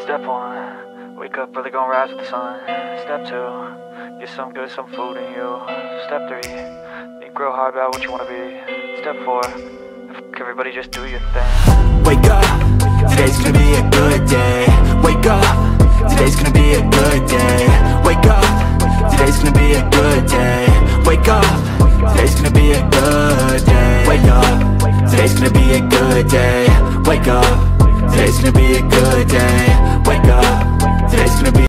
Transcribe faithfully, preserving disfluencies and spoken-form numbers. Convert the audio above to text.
Step one, wake up early, gonna rise with the sun. Step two, get some good, some food in you. Step three, think real hard about what you wanna be. Step four, fuck everybody, just do your thing. Wake up, today's gonna be a good day. Wake up, today's gonna be a good day. Wake up, today's gonna be a good day. Wake up, today's gonna be a good day. Wake up, today's gonna be a good day.